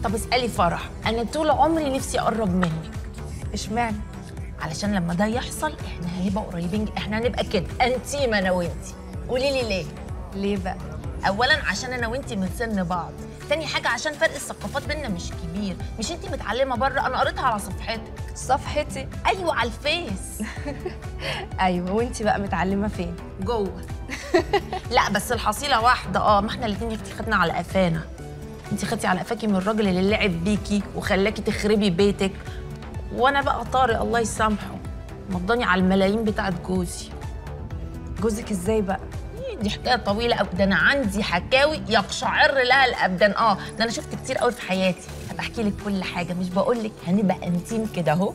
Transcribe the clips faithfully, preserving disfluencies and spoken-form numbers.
طب اسالي فرح، انا طول عمري نفسي اقرب منك. اشمعنى؟ علشان لما ده يحصل احنا هنبقى قريبين، احنا هنبقى كده انتي ما انا وانتي. قولي لي ليه؟ ليه بقى؟ اولا عشان انا وانتي من سن بعض، تاني حاجه عشان فرق الثقافات بينا مش كبير. مش انتي متعلمه بره، انا قريتها على صفحتك. صفحتي؟ ايوه على الفيس. ايوه، وانتي بقى متعلمه فين؟ جوه. لا بس الحصيله واحده. اه ما احنا الاتنين يا اختي خدنا على قفانا. انتي خدتي على قفاكي من الراجل اللي لعب بيكي وخلاكي تخربي بيتك، وانا بقى طارق الله يسامحه مضاني على الملايين بتاعت جوزي. جوزك ازاي بقى؟ دي حكايه طويله قوي، ده انا عندي حكاوي يقشعر لها الابدان. اه ده انا شفت كتير قوي في حياتي، هبقى احكي لك كل حاجه. مش بقول لك هنبقى انتيم كده اهو؟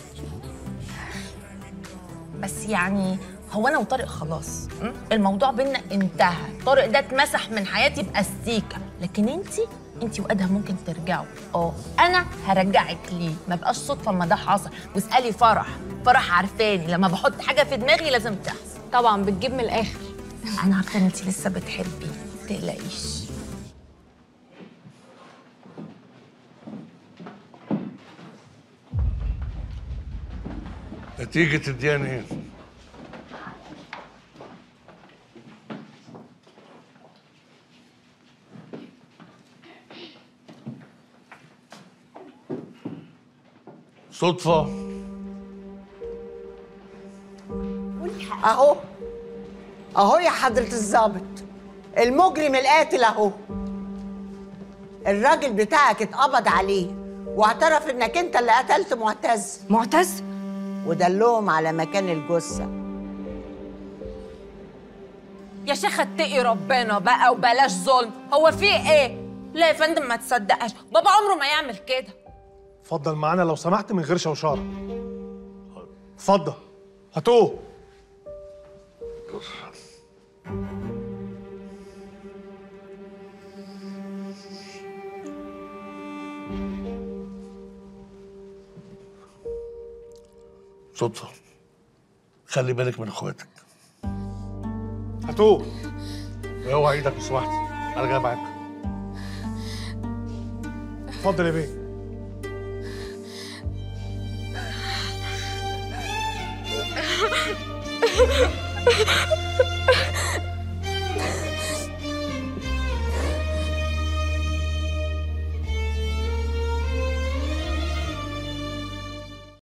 بس يعني هو انا وطارق خلاص الموضوع بينا انتهى. طارق ده اتمسح من حياتي باستيكه، لكن انتي انتي وادهم ممكن ترجعوا. اه انا هرجعك ليه، ما بقاش صدفه ما ده حصل. واسالي فرح، فرح عارفاني لما بحط حاجه في دماغي لازم تحصل. طبعا بتجيب من الاخر. انا عارفه ان انتي لسه بتحبي، ما تقلقيش. نتيجة الدي ان ايه؟ صدفة؟ اهو اهو يا حضرة الضابط، المجرم القاتل اهو. الراجل بتاعك اتقبض عليه واعترف انك انت اللي قتلت معتز. معتز؟ ودلهم على مكان الجثة. يا شيخه اتقي ربنا بقى وبلاش ظلم. هو في ايه؟ لا يا فندم ما تصدقش، بابا عمره ما يعمل كده. اتفضل معانا لو سمحت من غير شوشره. اتفضل هاتوه. صدفة، خلي بالك من اخواتك. هاتوه. اوعى ايدك لو سمحت، انا جاي معاك. اتفضل يا بيه.